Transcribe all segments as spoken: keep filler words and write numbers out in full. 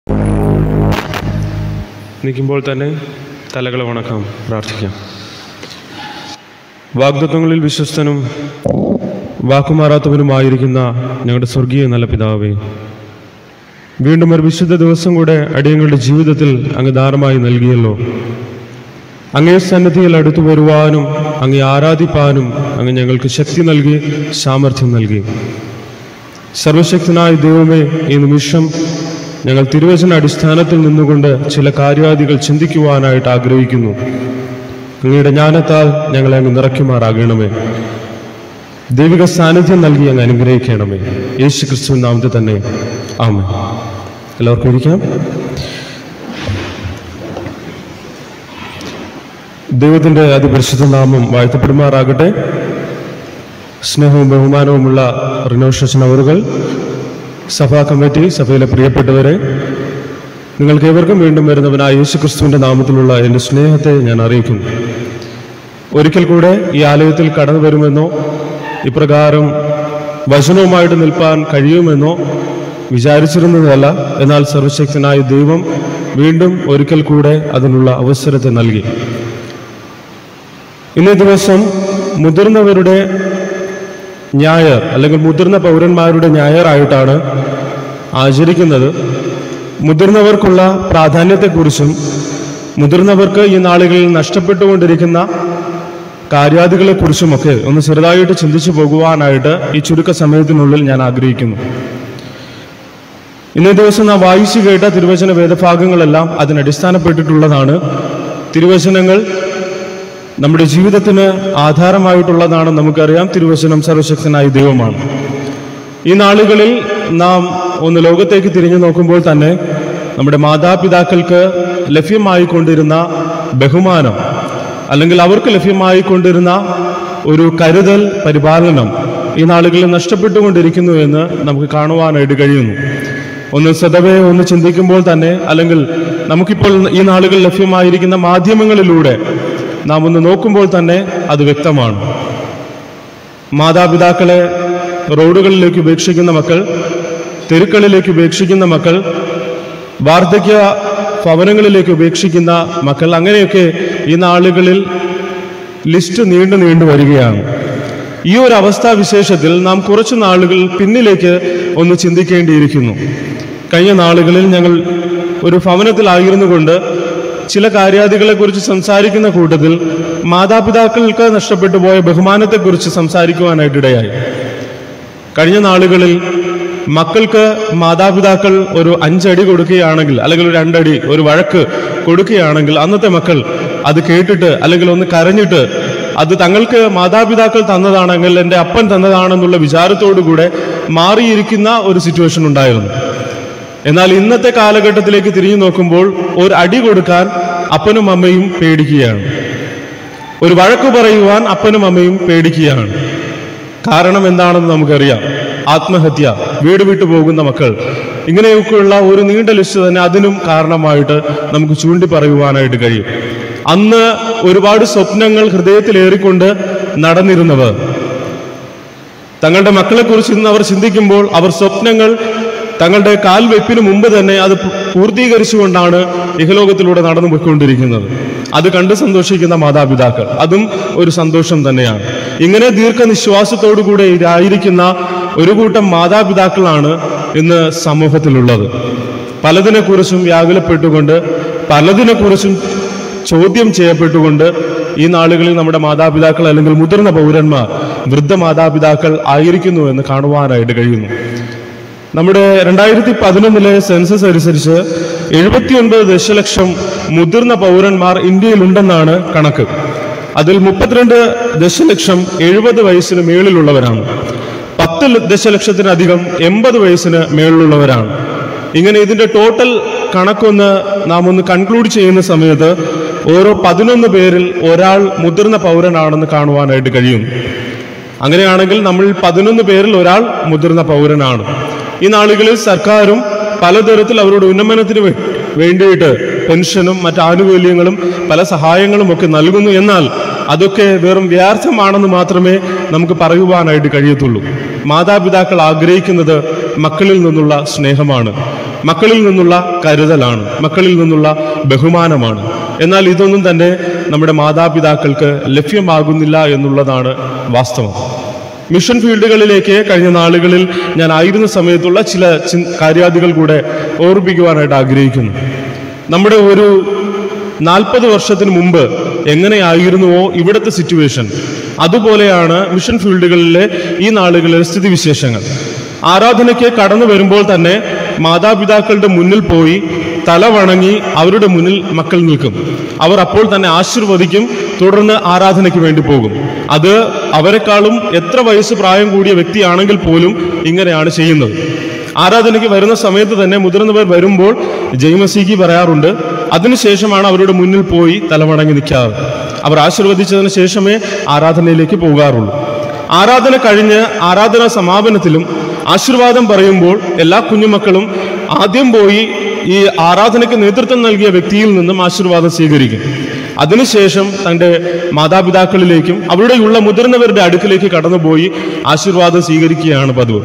നിൽക്കുമ്പോൾ തന്നെ തലകളെ വണക്കാം, പ്രാർത്ഥിക്കാം. വാഗ്ദത്തങ്ങളിൽ വിശ്വസ്തനും വാക്കുമാറാത്തവനുമായിരിക്കുന്ന ഞങ്ങളുടെ സ്വർഗീയ നല്ല പിതാവേ, വീണ്ടും ഒരു വിശുദ്ധ ദിവസം കൂടെ അടിയങ്ങളുടെ ജീവിതത്തിൽ അങ്ങ് ദാനമായി നൽകിയല്ലോ. അങ്ങേ സന്നിധിയിൽ അടുത്തു വരുവാനും അങ്ങേ ആരാധിപ്പാനും അങ്ങ് ഞങ്ങൾക്ക് ശക്തി നൽകി, സാമർഥ്യം നൽകി. സർവശക്തനായ ദൈവമേ, ഈ നിമിഷം ഞങ്ങൾ തിരുവചന അടിസ്ഥാനത്തിൽ നിന്നുകൊണ്ട് ചില കാര്യാദികൾ ചിന്തിക്കുവാനായിട്ട് ആഗ്രഹിക്കുന്നു. അങ്ങയുടെ ജ്ഞാനത്താൽ ഞങ്ങളെ അങ്ങ് നിറയ്ക്കുമാറാകണമേ. ദൈവിക സാന്നിധ്യം നൽകി അങ്ങ് അനുഗ്രഹിക്കണമേ. യേശു ക്രിസ്തു നാമത്തിൽ തന്നെ ആമേൻ. എല്ലാവർക്കും ഇരിക്കാം. ദൈവത്തിൻ്റെ അതിപരിശുദ്ധ നാമം വാഴ്ത്തപ്പെടുമാറാകട്ടെ. സ്നേഹവും ബഹുമാനവുമുള്ള റിനോഷ് അച്ഛൻ അവറുകൾ, സഭാ കമ്മിറ്റി, സഭയിലെ പ്രിയപ്പെട്ടവരെ, നിങ്ങൾക്ക് ഏവർക്കും വീണ്ടും വരുന്നവനായ യേശു ക്രിസ്തുവിൻ്റെ നാമത്തിലുള്ള എൻ്റെ സ്നേഹത്തെ ഞാൻ അറിയിക്കുന്നു. ഒരിക്കൽ കൂടെ ഈ ആലയത്തിൽ കടന്നു വരുമെന്നോ ഇപ്രകാരം വചനവുമായിട്ട് നിൽപ്പാൻ കഴിയുമെന്നോ വിചാരിച്ചിരുന്നതല്ല. എന്നാൽ സർവശക്തനായ ദൈവം വീണ്ടും ഒരിക്കൽ കൂടെ അതിനുള്ള അവസരത്തെ നൽകി. ഇന്നേ ദിവസം മുതിർന്നവരുടെ ഞായർ അല്ലെങ്കിൽ മുതിർന്ന പൗരന്മാരുടെ ഞായറായിട്ടാണ് ആചരിക്കുന്നത്. മുതിർന്നവർക്കുള്ള പ്രാധാന്യത്തെക്കുറിച്ചും മുതിർന്നവർക്ക് ഈ നാളുകളിൽ നഷ്ടപ്പെട്ടുകൊണ്ടിരിക്കുന്ന കാര്യാദികളെക്കുറിച്ചുമൊക്കെ ഒന്ന് ചെറുതായിട്ട് ചിന്തിച്ചു പോകുവാനായിട്ട് ഈ ചുരുക്ക സമയത്തിനുള്ളിൽ ഞാൻ ആഗ്രഹിക്കുന്നു. ഇന്നേ ദിവസം നാം വായിച്ചു കേട്ട തിരുവചന വേദഭാഗങ്ങളെല്ലാം അതിനടിസ്ഥാനപ്പെട്ടിട്ടുള്ളതാണ്. തിരുവചനങ്ങൾ നമ്മുടെ ജീവിതത്തിന് ആധാരമായിട്ടുള്ളതാണെന്ന് നമുക്കറിയാം. തിരുവചനം സർവശക്തനായ ദൈവമാണ്. ഈ നാളുകളിൽ നാം ഒന്ന് ലോകത്തേക്ക് തിരിഞ്ഞു നോക്കുമ്പോൾ തന്നെ നമ്മുടെ മാതാപിതാക്കൾക്ക് ലഭ്യമായിക്കൊണ്ടിരുന്ന ബഹുമാനം അല്ലെങ്കിൽ അവർക്ക് ലഭ്യമായിക്കൊണ്ടിരുന്ന ഒരു കരുതൽ, പരിപാലനം ഈ നാളുകളിൽ നഷ്ടപ്പെട്ടുകൊണ്ടിരിക്കുന്നു എന്ന് നമുക്ക് കാണുവാനായിട്ട് കഴിയുന്നു. ഒന്ന് സ്വതവേ ഒന്ന് ചിന്തിക്കുമ്പോൾ തന്നെ, അല്ലെങ്കിൽ നമുക്കിപ്പോൾ ഈ നാളുകൾ ലഭ്യമായിരിക്കുന്ന മാധ്യമങ്ങളിലൂടെ നാം ഒന്ന് നോക്കുമ്പോൾ തന്നെ അത് വ്യക്തമാണ്. മാതാപിതാക്കളെ റോഡുകളിലേക്ക് ഉപേക്ഷിക്കുന്ന മക്കൾ, തെരുക്കളിലേക്ക് ഉപേക്ഷിക്കുന്ന മക്കൾ, വാർദ്ധക്യ ഭവനങ്ങളിലേക്ക് ഉപേക്ഷിക്കുന്ന മക്കൾ, അങ്ങനെയൊക്കെ ഈ നാളുകളിൽ ലിസ്റ്റ് നീണ്ടു നീണ്ടു വരികയാണ്. ഈ ഒരു അവസ്ഥാവിശേഷത്തിൽ നാം കുറച്ചു നാളുകൾ പിന്നിലേക്ക് ഒന്ന് ചിന്തിക്കേണ്ടിയിരിക്കുന്നു. കഴിഞ്ഞ നാളുകളിൽ ഞങ്ങൾ ഒരു ഭവനത്തിലായിരുന്നു കൊണ്ട് ചില കാര്യാദികളെക്കുറിച്ച് സംസാരിക്കുന്ന കൂട്ടത്തിൽ മാതാപിതാക്കൾക്ക് നഷ്ടപ്പെട്ടു പോയ ബഹുമാനത്തെക്കുറിച്ച് സംസാരിക്കുവാനായിട്ടിടയായി. കഴിഞ്ഞ നാളുകളിൽ മക്കൾക്ക് മാതാപിതാക്കൾ ഒരു അഞ്ചടി കൊടുക്കുകയാണെങ്കിൽ, അല്ലെങ്കിൽ ഒരു രണ്ടടി ഒരു വഴക്ക് കൊടുക്കുകയാണെങ്കിൽ, അന്നത്തെ മക്കൾ അത് കേട്ടിട്ട് അല്ലെങ്കിൽ ഒന്ന് കരഞ്ഞിട്ട് അത് തങ്ങൾക്ക് മാതാപിതാക്കൾ തന്നതാണെങ്കിൽ എൻ്റെ അപ്പൻ തന്നതാണെന്നുള്ള വിചാരത്തോടു കൂടെ മാറിയിരിക്കുന്ന ഒരു സിറ്റുവേഷൻ ഉണ്ടായിരുന്നു. എന്നാൽ ഇന്നത്തെ കാലഘട്ടത്തിലേക്ക് തിരിഞ്ഞു നോക്കുമ്പോൾ ഒരു അടി കൊടുക്കാൻ അപ്പനും അമ്മയും പേടിക്കുകയാണ്. ഒരു വഴക്ക് പറയുവാൻ അപ്പനും അമ്മയും പേടിക്കുകയാണ്. കാരണം എന്താണെന്ന് നമുക്കറിയാം. ആത്മഹത്യ, വീട് വിട്ടു പോകുന്ന മക്കൾ, ഇങ്ങനെയൊക്കെയുള്ള ഒരു നീണ്ട ലിസ്റ്റ് തന്നെ അതിനും കാരണമായിട്ട് നമുക്ക് ചൂണ്ടി പറയുവാനായിട്ട് കഴിയും. അന്ന് ഒരുപാട് സ്വപ്നങ്ങൾ ഹൃദയത്തിലേറിക്കൊണ്ട് നടന്നിരുന്നവർ തങ്ങളുടെ മക്കളെക്കുറിച്ച് ഇന്ന് അവർ ചിന്തിക്കുമ്പോൾ അവർ സ്വപ്നങ്ങൾ തങ്ങളുടെ കാൽവെപ്പിന് മുമ്പ് തന്നെ അത് പൂർത്തീകരിച്ചുകൊണ്ടാണ് ഇഹലോകത്തിലൂടെ നടന്നു പോയിക്കൊണ്ടിരിക്കുന്നത്. അത് കണ്ട് സന്തോഷിക്കുന്ന മാതാപിതാക്കൾ, അതും ഒരു സന്തോഷം തന്നെയാണ്. ഇങ്ങനെ ദീർഘനിശ്വാസത്തോടു കൂടെ ഇതായിരിക്കുന്ന ഒരു കൂട്ടം മാതാപിതാക്കളാണ് ഇന്ന് സമൂഹത്തിലുള്ളത്. പലതിനെക്കുറിച്ചും വ്യാകുലപ്പെട്ടുകൊണ്ട്, പലതിനെക്കുറിച്ചും ചോദ്യം ചെയ്യപ്പെട്ടുകൊണ്ട് ഈ നാളുകളിൽ നമ്മുടെ മാതാപിതാക്കൾ അല്ലെങ്കിൽ മുതിർന്ന പൗരന്മാർ, വൃദ്ധ മാതാപിതാക്കൾ ആയിരിക്കുന്നു എന്ന് കാണുവാനായിട്ട് കഴിയുന്നു. നമ്മുടെ രണ്ടായിരത്തി പതിനൊന്നിലെ സെൻസസ് അനുസരിച്ച് എഴുപത്തിയൊൻപത് ദശലക്ഷം മുതിർന്ന പൗരന്മാർ ഇന്ത്യയിലുണ്ടെന്നാണ് കണക്ക്. അതിൽ മുപ്പത്തിരണ്ട് ദശലക്ഷം എഴുപത് വയസ്സിന് മേളിലുള്ളവരാണ്. പത്ത് ദശലക്ഷത്തിനധികം എൺപത് വയസ്സിന് മേളിലുള്ളവരാണ്. ഇങ്ങനെ ഇതിന്റെ ടോട്ടൽ കണക്കൊന്ന് നാം ഒന്ന് കൺക്ലൂഡ് ചെയ്യുന്ന സമയത്ത് ഓരോ പതിനൊന്ന് പേരിൽ ഒരാൾ മുതിർന്ന പൗരനാണെന്ന് കാണുവാനായിട്ട് കഴിയും. അങ്ങനെയാണെങ്കിൽ നമ്മൾ പതിനൊന്ന് പേരിൽ ഒരാൾ മുതിർന്ന പൗരനാണ്. ഈ നാളുകളിൽ സർക്കാരും പലതരത്തിൽ അവരുടെ ഉന്നമനത്തിന് വേണ്ടിയിട്ട് പെൻഷനും മറ്റ് ആനുകൂല്യങ്ങളും പല സഹായങ്ങളും ഒക്കെ നൽകുന്നു. എന്നാൽ അതൊക്കെ വെറും വ്യർത്ഥമാണെന്ന് മാത്രമേ നമുക്ക് പറയുവാനായിട്ട് കഴിയത്തുള്ളൂ. മാതാപിതാക്കൾ ആഗ്രഹിക്കുന്നത് മക്കളിൽ നിന്നുള്ള സ്നേഹമാണ്. മക്കളിൽ നിന്നുള്ള കരുതലാണ്, മക്കളിൽ നിന്നുള്ള ബഹുമാനമാണ്. എന്നാൽ ഇതൊന്നും തന്നെ നമ്മുടെ മാതാപിതാക്കൾക്ക് ലഭ്യമാകുന്നില്ല എന്നുള്ളതാണ് വാസ്തവം. മിഷൻ ഫീൽഡുകളിലേക്ക് കഴിഞ്ഞ നാളുകളിൽ ഞാൻ ആയിരുന്ന സമയത്തുള്ള ചില കാര്യാദികൾ കൂടെ ഓർമ്മിപ്പിക്കുവാനായിട്ട് ആഗ്രഹിക്കുന്നു. നമ്മുടെ ഒരു നാൽപ്പത് വർഷത്തിന് മുമ്പ് എങ്ങനെയായിരുന്നുവോ ഇവിടുത്തെ സിറ്റുവേഷൻ, അതുപോലെയാണ് മിഷൻ ഫീൽഡുകളിലെ ഈ നാളുകളിലെ സ്ഥിതിവിശേഷങ്ങൾ. ആരാധനയ്ക്ക് കടന്നു വരുമ്പോൾ തന്നെ മാതാപിതാക്കളുടെ മുന്നിൽ പോയി തല വണങ്ങി അവരുടെ മുന്നിൽ മക്കൾ നിൽക്കും. അവർ അപ്പോൾ തന്നെ ആശീർവദിക്കും, തുടർന്ന് ആരാധനയ്ക്ക് വേണ്ടി പോകും. അത് അവരെക്കാളും എത്ര വയസ്സ് പ്രായം കൂടിയ വ്യക്തിയാണെങ്കിൽ പോലും ഇങ്ങനെയാണ് ചെയ്യുന്നത്. ആരാധനയ്ക്ക് വരുന്ന സമയത്ത് തന്നെ മുതിർന്നവർ വരുമ്പോൾ ജയ്മസിക്ക് പറയാറുണ്ട്. അതിനുശേഷമാണ് അവരുടെ മുന്നിൽ പോയി തലവണങ്ങി നിൽക്കാറ്. അവർ ആശീർവദിച്ചതിന് ശേഷമേ ആരാധനയിലേക്ക് പോകാറുള്ളൂ. ആരാധന കഴിഞ്ഞ് ആരാധനാ സമാപനത്തിലും ആശീർവാദം പറയുമ്പോൾ എല്ലാ കുഞ്ഞുമക്കളും ആദ്യം പോയി ഈ ആരാധനയ്ക്ക് നേതൃത്വം നൽകിയ വ്യക്തിയിൽ നിന്നും ആശീർവാദം സ്വീകരിക്കും. അതിനുശേഷം തൻ്റെ മാതാപിതാക്കളിലേക്കും അവിടെയുള്ള മുതിർന്നവരുടെ അടുക്കിലേക്ക് കടന്നുപോയി ആശീർവാദം സ്വീകരിക്കുകയാണ് പതിവ്.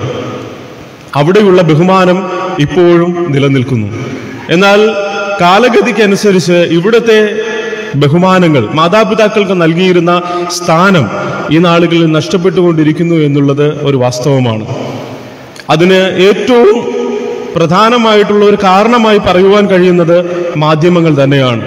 അവിടെയുള്ള ബഹുമാനം ഇപ്പോഴും നിലനിൽക്കുന്നു. എന്നാൽ കാലഗതിക്കനുസരിച്ച് ഇവിടുത്തെ ബഹുമാനങ്ങൾ, മാതാപിതാക്കൾക്ക് നൽകിയിരുന്ന സ്ഥാനം ഈ നാളുകളിൽ നഷ്ടപ്പെട്ടുകൊണ്ടിരിക്കുന്നു എന്നുള്ളത് ഒരു വാസ്തവമാണ്. അതിന് ഏറ്റവും പ്രധാനമായിട്ടുള്ള ഒരു കാരണമായി പറയുവാൻ കഴിയുന്നത് മാധ്യമങ്ങൾ തന്നെയാണ്.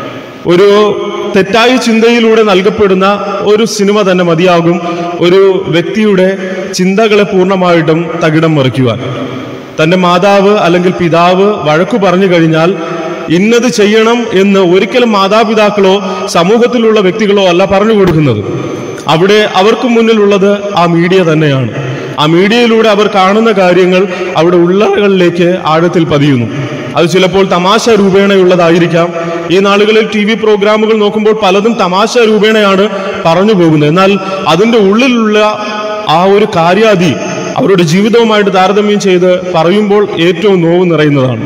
ഒരു തെറ്റായ ചിന്തയിലൂടെ നൽകപ്പെടുന്ന ഒരു സിനിമ തന്നെ മതിയാകും ഒരു വ്യക്തിയുടെ ചിന്തകളെ പൂർണ്ണമായിട്ടും തകിടം മറിക്കുവാൻ. തൻ്റെ മാതാവ് അല്ലെങ്കിൽ പിതാവ് വഴക്കു പറഞ്ഞു കഴിഞ്ഞാൽ ഇന്നത് ചെയ്യണം എന്ന് ഒരിക്കലും മാതാപിതാക്കളോ സമൂഹത്തിലുള്ള വ്യക്തികളോ അല്ല പറഞ്ഞു കൊടുക്കുന്നത്. അവിടെ അവർക്ക് മുന്നിലുള്ളത് ആ മീഡിയ തന്നെയാണ്. ആ മീഡിയയിലൂടെ അവർ കാണുന്ന കാര്യങ്ങൾ അവിടെ ഉള്ളകളിലേക്ക് ആഴത്തിൽ പതിയുന്നു. അത് ചിലപ്പോൾ തമാശ രൂപേണയുള്ളതായിരിക്കാം. ഈ നാളുകളിൽ ടി വി പ്രോഗ്രാമുകൾ നോക്കുമ്പോൾ പലതും തമാശ രൂപേണയാണ് പറഞ്ഞു പോകുന്നത്. എന്നാൽ അതിൻ്റെ ഉള്ളിലുള്ള ആ ഒരു കാര്യാദി അവരുടെ ജീവിതവുമായിട്ട് താരതമ്യം ചെയ്ത് പറയുമ്പോൾ ഏറ്റവും നോവ് നിറയുന്നതാണ്.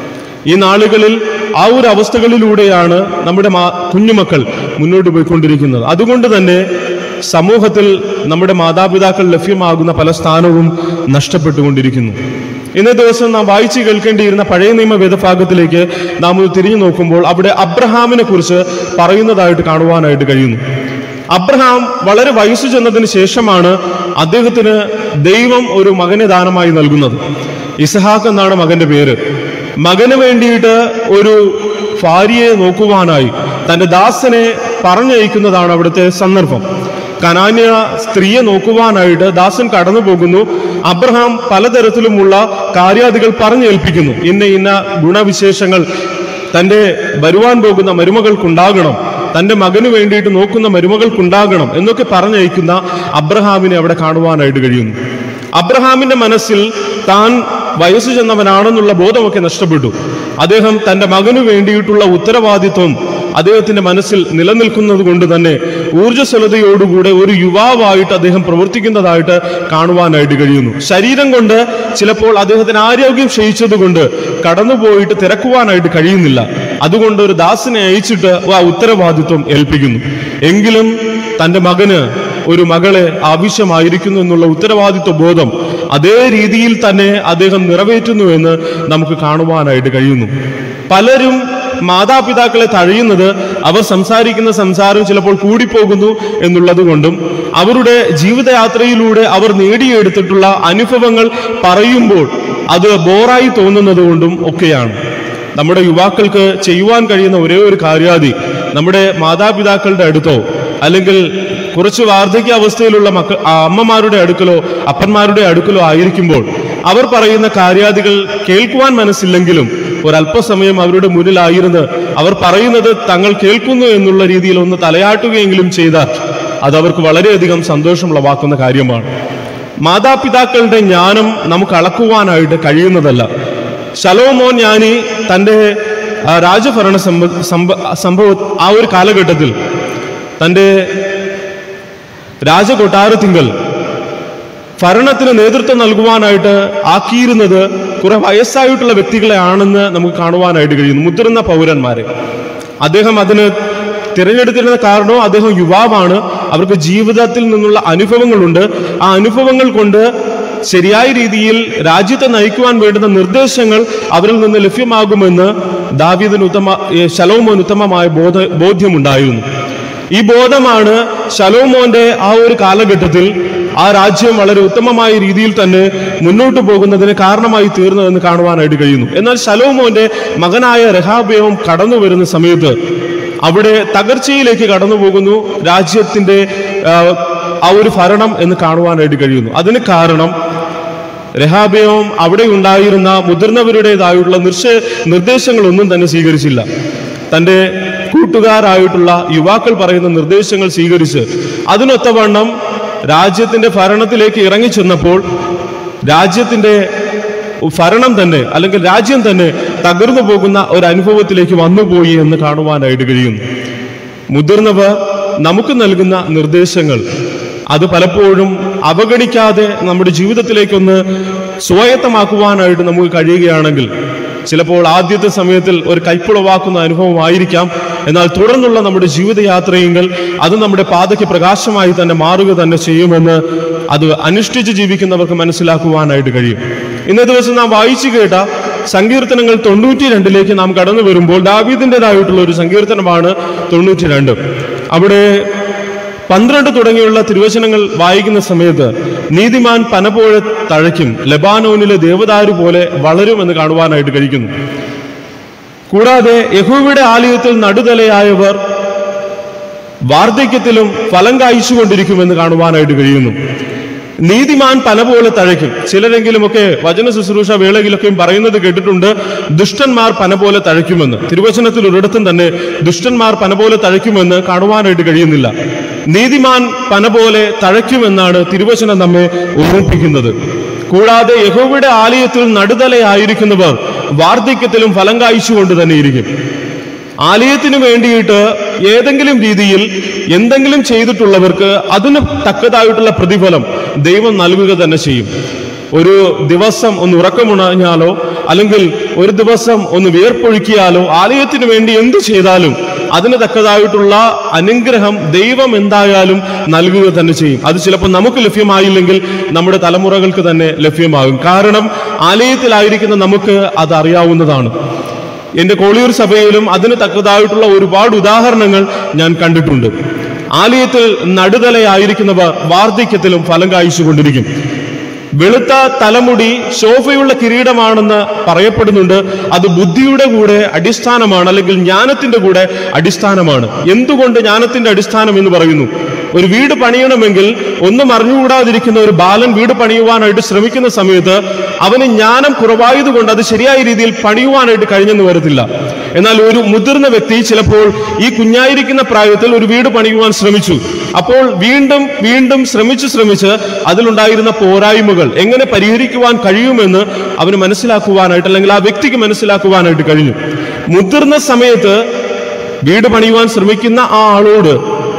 ഈ നാളുകളിൽ ആ ഒരു അവസ്ഥകളിലൂടെയാണ് നമ്മുടെ മാ കുഞ്ഞുമക്കൾ മുന്നോട്ട് പോയിക്കൊണ്ടിരിക്കുന്നത്. അതുകൊണ്ട് തന്നെ സമൂഹത്തിൽ നമ്മുടെ മാതാപിതാക്കൾ ലഭ്യമാകുന്ന പല സ്ഥാനവും നഷ്ടപ്പെട്ടുകൊണ്ടിരിക്കുന്നു. ഇന്നേ ദിവസം നാം വായിച്ചു കേൾക്കേണ്ടിയിരുന്ന പഴയ നിയമ വേദഭാഗത്തിലേക്ക് നാം ഒന്ന് തിരിഞ്ഞു നോക്കുമ്പോൾ അവിടെ അബ്രഹാമിനെ കുറിച്ച് പറയുന്നതായിട്ട് കാണുവാനായിട്ട് കഴിയുന്നു. അബ്രഹാം വളരെ വയസ്സു ചെന്നതിന് ശേഷമാണ് അദ്ദേഹത്തിന് ദൈവം ഒരു മകനെ ദാനമായി നൽകുന്നത്. ഇസ്ഹാക്ക് എന്നാണ് മകന്റെ പേര്. മകന് വേണ്ടിയിട്ട് ഒരു ഭാര്യയെ നോക്കുവാനായി തൻ്റെ ദാസനെ പറഞ്ഞയക്കുന്നതാണ് അവിടുത്തെ സന്ദർഭം. കനാന്യ സ്ത്രീയെ നോക്കുവാനായിട്ട് ദാസൻ കടന്നു പോകുന്നു. അബ്രഹാം പലതരത്തിലുമുള്ള കാര്യാദികൾ പറഞ്ഞേൽപ്പിക്കുന്നു. ഇന്ന ഇന്ന ഗുണവിശേഷങ്ങൾ തൻ്റെ വരുവാൻ പോകുന്ന മരുമകൾക്കുണ്ടാകണം, തൻ്റെ മകന് വേണ്ടിയിട്ട് നോക്കുന്ന മരുമകൾക്കുണ്ടാകണം എന്നൊക്കെ പറഞ്ഞയക്കുന്ന അബ്രഹാമിനെ അവിടെ കാണുവാനായിട്ട് കഴിയുന്നു. അബ്രഹാമിന്റെ മനസ്സിൽ താൻ വയസ്സു ചെന്നവനാണെന്നുള്ള ബോധമൊക്കെ നഷ്ടപ്പെട്ടു. അദ്ദേഹം തൻ്റെ മകനു വേണ്ടിയിട്ടുള്ള ഉത്തരവാദിത്വം അദ്ദേഹത്തിന്റെ മനസ്സിൽ നിലനിൽക്കുന്നത് കൊണ്ട് തന്നെ ഊർജ്ജസ്വലതയോടുകൂടെ ഒരു യുവാവായിട്ട് അദ്ദേഹം പ്രവർത്തിക്കുന്നതായിട്ട് കാണുവാനായിട്ട് കഴിയുന്നു. ശരീരം കൊണ്ട് ചിലപ്പോൾ അദ്ദേഹത്തിന് ആരോഗ്യം ക്ഷയിച്ചതുകൊണ്ട് കടന്നുപോയിട്ട് തിരക്കുവാനായിട്ട് കഴിയുന്നില്ല. അതുകൊണ്ട് ഒരു ദാസനെ അയച്ചിട്ട് ആ ഉത്തരവാദിത്വം ഏൽപ്പിക്കുന്നു. എങ്കിലും തൻ്റെ മകന് ഒരു മകളെ ആവശ്യമായിരിക്കുന്നു എന്നുള്ള ഉത്തരവാദിത്വ ബോധം അതേ രീതിയിൽ തന്നെ അദ്ദേഹം നിറവേറ്റുന്നു എന്ന് നമുക്ക് കാണുവാനായിട്ട് കഴിയുന്നു. പലരും മാതാപിതാക്കളെ തഴയുന്നത് അവർ സംസാരിക്കുന്ന സംസാരം ചിലപ്പോൾ കൂടിപ്പോകുന്നു എന്നുള്ളത് കൊണ്ടും അവരുടെ ജീവിതയാത്രയിലൂടെ അവർ നേടിയെടുത്തിട്ടുള്ള അനുഭവങ്ങൾ പറയുമ്പോൾ അത് ബോറായി തോന്നുന്നത് കൊണ്ടും ഒക്കെയാണ്. നമ്മുടെ യുവാക്കൾക്ക് ചെയ്യുവാൻ കഴിയുന്ന ഒരേ ഒരു കാര്യാദി നമ്മുടെ മാതാപിതാക്കളുടെ അടുത്തോ അല്ലെങ്കിൽ കുറച്ച് വാർദ്ധക്യാവസ്ഥയിലുള്ള മക്ക അമ്മമാരുടെ അടുക്കലോ അപ്പന്മാരുടെ അടുക്കലോ ആയിരിക്കുമ്പോൾ അവർ പറയുന്ന കാര്യാദികൾ കേൾക്കുവാൻ മനസ്സില്ലെങ്കിലും ഒരല്പസമയം അവരുടെ മുന്നിലായിരുന്ന് അവർ പറയുന്നത് തങ്ങൾ കേൾക്കുന്നു എന്നുള്ള രീതിയിൽ ഒന്ന് തലയാട്ടുകയെങ്കിലും ചെയ്താൽ അത് അവർക്ക് വളരെയധികം സന്തോഷമുളവാക്കുന്ന കാര്യമാണ്. മാതാപിതാക്കളുടെ ജ്ഞാനം നമുക്ക് അളക്കുവാനായിട്ട് കഴിയുന്നതല്ല. ശലോമോൻ ജ്ഞാനി തൻ്റെ രാജഭരണ സംഭവ ആ ഒരു കാലഘട്ടത്തിൽ തൻ്റെ രാജകൊട്ടാരത്തിങ്കൽ ഭരണത്തിന് നേതൃത്വം നൽകുവാനായിട്ട് ആക്കിയിരുന്നത് കുറെ വയസ്സായിട്ടുള്ള വ്യക്തികളെ ആണെന്ന് നമുക്ക് കാണുവാനായിട്ട് കഴിയുന്നു, മുതിർന്ന പൗരന്മാരെ. അദ്ദേഹം അതിന് തിരഞ്ഞെടുത്തിരുന്ന കാരണവും അദ്ദേഹം യുവാവാണ്, അവർക്ക് ജീവിതത്തിൽ നിന്നുള്ള അനുഭവങ്ങളുണ്ട്. ആ അനുഭവങ്ങൾ കൊണ്ട് ശരിയായ രീതിയിൽ രാജ്യത്തെ നയിക്കുവാൻ വേണ്ടുന്ന നിർദ്ദേശങ്ങൾ അവരിൽ നിന്ന് ലഭ്യമാകുമെന്ന് ദാവീദിന് ഉത്തമ ശലോമോൻ ഉത്തമമായ ബോധ ബോധ്യമുണ്ടായിരുന്നു. ഈ ബോധമാണ് ശലോമോന്റെ ആ ഒരു കാലഘട്ടത്തിൽ ആ രാജ്യം വളരെ ഉത്തമമായ രീതിയിൽ തന്നെ മുന്നോട്ട് പോകുന്നതിന് കാരണമായി തീർന്നതെന്ന് കാണുവാനായിട്ട് കഴിയുന്നു. എന്നാൽ ശലോമോന്റെ മകനായ രഹാബെയാം കടന്നു വരുന്ന സമയത്ത് അവിടെ തകർച്ചയിലേക്ക് കടന്നു പോകുന്നു രാജ്യത്തിന്റെ ആ ഒരു ഭരണം എന്ന് കാണുവാനായിട്ട് കഴിയുന്നു. അതിന് കാരണം രഹാബെയാം അവിടെ ഉണ്ടായിരുന്ന മുതിർന്നവരുടേതായുള്ള നിർശ നിർദ്ദേശങ്ങളൊന്നും തന്നെ സ്വീകരിച്ചില്ല. തൻ്റെ കൂട്ടുകാരായിട്ടുള്ള യുവാക്കൾ പറയുന്ന നിർദ്ദേശങ്ങൾ സ്വീകരിച്ച് അതിനൊത്തവണ്ണം രാജ്യത്തിന്റെ ഭരണത്തിലേക്ക് ഇറങ്ങി ചെന്നപ്പോൾ രാജ്യത്തിന്റെ ഭരണം തന്നെ അല്ലെങ്കിൽ രാജ്യം തന്നെ തകർന്നു പോകുന്ന ഒരു അനുഭവത്തിലേക്ക് വന്നുപോയി എന്ന് കാണുവാനായിട്ട് കഴിയുന്നു. മുതിർന്നവർ നമുക്ക് നൽകുന്ന നിർദ്ദേശങ്ങൾ അത് പലപ്പോഴും അവഗണിക്കാതെ നമ്മുടെ ജീവിതത്തിലേക്കൊന്ന് സ്വായത്തമാക്കുവാനായിട്ട് നമുക്ക് കഴിയുകയാണെങ്കിൽ ചിലപ്പോൾ ആദ്യത്തെ സമയത്തിൽ ഒരു കൈപ്പുളവാക്കുന്ന അനുഭവമായിരിക്കാം. എന്നാൽ തുടർന്നുള്ള നമ്മുടെ ജീവിതയാത്രയെങ്കിൽ അത് നമ്മുടെ പാതയ്ക്ക് പ്രകാശമായി തന്നെ മാറുക തന്നെ ചെയ്യുമെന്ന് അത് അനുഷ്ഠിച്ച് ജീവിക്കുന്നവർക്ക് മനസ്സിലാക്കുവാനായിട്ട് കഴിയും. ഇന്നേ ദിവസം നാം വായിച്ചു കേട്ട സങ്കീർത്തനങ്ങൾ തൊണ്ണൂറ്റി രണ്ടിലേക്ക് നാം കടന്നു വരുമ്പോൾ ദാവീദിൻ്റെതായിട്ടുള്ള ഒരു സങ്കീർത്തനമാണ് തൊണ്ണൂറ്റി രണ്ട്. അവിടെ പന്ത്രണ്ട് തുടങ്ങിയുള്ള തിരുവചനങ്ങൾ വായിക്കുന്ന സമയത്ത് നീതിമാൻ പന പോലെ തഴയ്ക്കും, ലെബാനോനിലെ ദേവദാരു പോലെ വളരുമെന്ന് കാണുവാനായിട്ട് കഴിക്കുന്നു. കൂടാതെ യഹോവയുടെ ആലയത്തിൽ നടുതലയായവർ വാർദ്ധക്യത്തിലും ഫലം കായ്ച്ചുകൊണ്ടിരിക്കുമെന്ന് കാണുവാനായിട്ട് കഴിയുന്നു. നീതിമാൻ പന പോലെ തഴയ്ക്കും. ചിലരെങ്കിലുമൊക്കെ വചന ശുശ്രൂഷ വേളയിലൊക്കെയും പറയുന്നത് കേട്ടിട്ടുണ്ട്, ദുഷ്ടന്മാർ പന പോലെ തഴയ്ക്കുമെന്ന്. തിരുവചനത്തിൽ ഒരിടത്തും തന്നെ ദുഷ്ടന്മാർ പന പോലെ തഴയ്ക്കുമെന്ന് കാണുവാനായിട്ട് കഴിയുന്നില്ല. നീതിമാൻ പന പോലെ തഴയ്ക്കുമെന്നാണ് തിരുവചനം നമ്മെ ഓർമ്മിപ്പിക്കുന്നത്. കൂടാതെ യഹോവയുടെ ആലയത്തിൽ നടുതലയായിരിക്കുന്നവർ വാർദ്ധക്യത്തിലും ഫലം കായ്ച്ചുകൊണ്ട് തന്നെ ഇരിക്കും. ആലയത്തിന് വേണ്ടിയിട്ട് ഏതെങ്കിലും രീതിയിൽ എന്തെങ്കിലും ചെയ്തിട്ടുള്ളവർക്ക് അതിന് തക്കതായിട്ടുള്ള പ്രതിഫലം ദൈവം നൽകുക തന്നെ ചെയ്യും. ഒരു ദിവസം ഒന്ന് ഉറക്കമുണഞ്ഞാലോ അല്ലെങ്കിൽ ഒരു ദിവസം ഒന്ന് വിയർപ്പൊഴുക്കിയാലോ ആലയത്തിന് വേണ്ടി എന്ത് ചെയ്താലും അതിന് തക്കതായിട്ടുള്ള അനുഗ്രഹം ദൈവം എന്തായാലും നൽകുക തന്നെ ചെയ്യും. അത് ചിലപ്പോൾ നമുക്ക് ലഭ്യമായില്ലെങ്കിൽ നമ്മുടെ തലമുറകൾക്ക് തന്നെ ലഭ്യമാകും. കാരണം ആലയത്തിലായിരിക്കുന്ന നമുക്ക് അത് അറിയാവുന്നതാണ്. എന്റെ കോളിയൂർ സഭയിലും അതിന് തക്കതായിട്ടുള്ള ഒരുപാട് ഉദാഹരണങ്ങൾ ഞാൻ കണ്ടിട്ടുണ്ട്. ആലയത്തിൽ നടുതലയായിരിക്കുന്നവർ വാർദ്ധക്യത്തിലും ഫലം കായ്ച്ചുകൊണ്ടിരിക്കും. വെളുത്ത തലമുടി ശോഭയുള്ള കിരീടമാണെന്ന് പറയപ്പെടുന്നുണ്ട്. അത് ബുദ്ധിയുടെ കൂടെ അടിസ്ഥാനമാണ്, അല്ലെങ്കിൽ ജ്ഞാനത്തിന്റെ കൂടെ അടിസ്ഥാനമാണ്. എന്തുകൊണ്ട് ജ്ഞാനത്തിന്റെ അടിസ്ഥാനം എന്ന് പറയുന്നു? ഒരു വീട് പണിയണമെങ്കിൽ ഒന്നും അറിഞ്ഞുകൂടാതിരിക്കുന്ന ഒരു ബാലൻ വീട് പണിയുവാനായിട്ട് ശ്രമിക്കുന്ന സമയത്ത് അവന് ജ്ഞാനം കുറവായതുകൊണ്ട് അത് ശരിയായ രീതിയിൽ പണിയുവാനായിട്ട് കഴിഞ്ഞെന്ന് വരത്തില്ല. എന്നാൽ ഒരു മുതിർന്ന വ്യക്തി ചിലപ്പോൾ ഈ കുഞ്ഞായിരിക്കുന്ന പ്രായത്തിൽ ഒരു വീട് പണിയുവാൻ ശ്രമിച്ചു. അപ്പോൾ വീണ്ടും വീണ്ടും ശ്രമിച്ച് ശ്രമിച്ച് അതിലുണ്ടായിരുന്ന പോരായ്മകൾ എങ്ങനെ പരിഹരിക്കുവാൻ കഴിയുമെന്ന് അവന് മനസ്സിലാക്കുവാനായിട്ട്, അല്ലെങ്കിൽ ആ വ്യക്തിക്ക് മനസ്സിലാക്കുവാനായിട്ട് കഴിഞ്ഞു. മുതിർന്ന സമയത്ത് വീട് പണിയുവാൻ ശ്രമിക്കുന്ന ആ ആളോട്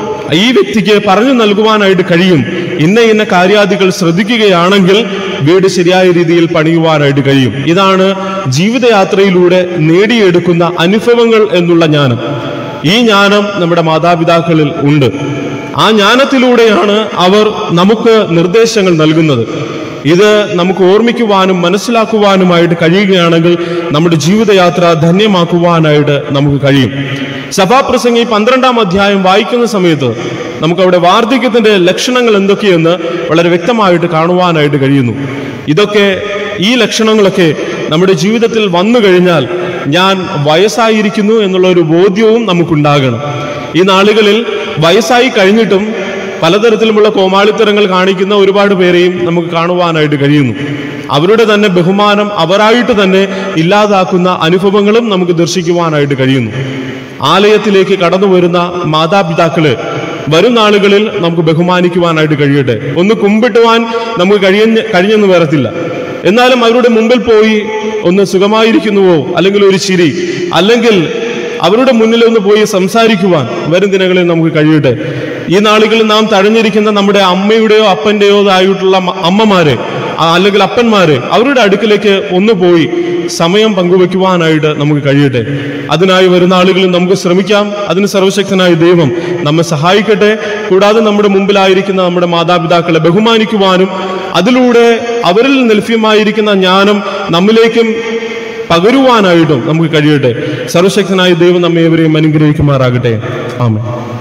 ഈ വ്യക്തിക്ക് പറഞ്ഞു നൽകുവാനായിട്ട് കഴിയും, ഇന്ന ഇന്ന കാര്യാദികൾ ശ്രദ്ധിക്കുകയാണെങ്കിൽ വീട് ശരിയായ രീതിയിൽ പണിയുവാനായിട്ട് കഴിയും. ഇതാണ് ജീവിതയാത്രയിലൂടെ നേടിയെടുക്കുന്ന അനുഭവങ്ങൾ എന്നുള്ള ജ്ഞാനം. ഈ ജ്ഞാനം നമ്മുടെ മാതാപിതാക്കളിൽ ഉണ്ട്. ആ ജ്ഞാനത്തിലൂടെയാണ് അവർ നമുക്ക് നിർദ്ദേശങ്ങൾ നൽകുന്നത്. ഇത് നമുക്ക് ഓർമ്മിക്കുവാനും മനസ്സിലാക്കുവാനുമായിട്ട് കഴിയുകയാണെങ്കിൽ നമ്മുടെ ജീവിതയാത്ര ധന്യമാക്കുവാനായിട്ട് നമുക്ക് കഴിയും. സഭാപ്രസംഗി പന്ത്രണ്ടാം അധ്യായം വായിക്കുന്ന സമയത്ത് നമുക്കവിടെ വാർദ്ധക്യത്തിന്റെ ലക്ഷണങ്ങൾ എന്തൊക്കെയെന്ന് വളരെ വ്യക്തമായിട്ട് കാണുവാനായിട്ട് കഴിയുന്നു. ഇതൊക്കെ ഈ ലക്ഷണങ്ങളൊക്കെ നമ്മുടെ ജീവിതത്തിൽ വന്നു കഴിഞ്ഞാൽ ഞാൻ വയസ്സായിരിക്കുന്നു എന്നുള്ള ഒരു ബോധ്യവും നമുക്കുണ്ടാകണം. ഈ നാളുകളിൽ വയസ്സായി കഴിഞ്ഞിട്ടും പലതരത്തിലുമുള്ള കോമാളിത്തരങ്ങൾ കാണിക്കുന്ന ഒരുപാട് പേരെയും നമുക്ക് കാണുവാനായിട്ട് കഴിയുന്നു. അവരുടെ തന്നെ ബഹുമാനം അവരായിട്ട് തന്നെ ഇല്ലാതാക്കുന്ന അനുഭവങ്ങളും നമുക്ക് ദർശിക്കുവാനായിട്ട് കഴിയുന്നു. ആലയത്തിലേക്ക് കടന്നു വരുന്ന മാതാപിതാക്കള് വരും നാളുകളിൽ നമുക്ക് ബഹുമാനിക്കുവാനായിട്ട് കഴിയട്ടെ. ഒന്ന് കുമ്പിട്ടുവാൻ നമുക്ക് കഴിയ കഴിഞ്ഞെന്ന് വരത്തില്ല. എന്നാലും അവരുടെ മുമ്പിൽ പോയി ഒന്ന് സുഖമായിരിക്കുന്നുവോ, അല്ലെങ്കിൽ ഒരു ചിരി, അല്ലെങ്കിൽ അവരുടെ മുന്നിൽ ഒന്ന് പോയി സംസാരിക്കുവാൻ വരും ദിനങ്ങളിൽ നമുക്ക് കഴിയട്ടെ. ഈ നാളുകളിൽ നാം തഴഞ്ഞിരിക്കുന്ന നമ്മുടെ അമ്മയുടെയോ അപ്പൻ്റെയോ ആയിട്ടുള്ള അമ്മമാരെ അല്ലെങ്കിൽ അപ്പന്മാരെ അവരുടെ അടുക്കിലേക്ക് ഒന്ന് പോയി സമയം പങ്കുവെക്കുവാനായിട്ട് നമുക്ക് കഴിയട്ടെ. അതിനായി വരുന്ന ആളുകളിൽ നമുക്ക് ശ്രമിക്കാം. അതിന് സർവശക്തനായ ദൈവം നമ്മെ സഹായിക്കട്ടെ. കൂടാതെ നമ്മുടെ മുമ്പിലായിരിക്കുന്ന നമ്മുടെ മാതാപിതാക്കളെ ബഹുമാനിക്കുവാനും അതിലൂടെ അവരിൽ ലഭ്യമായിരിക്കുന്ന ജ്ഞാനം നമ്മിലേക്കും പകരുവാനായിട്ടും നമുക്ക് കഴിയട്ടെ. സർവശക്തനായ ദൈവം നമ്മെ ഏവരെയും അനുഗ്രഹിക്കുമാറാകട്ടെ. ആമേൻ.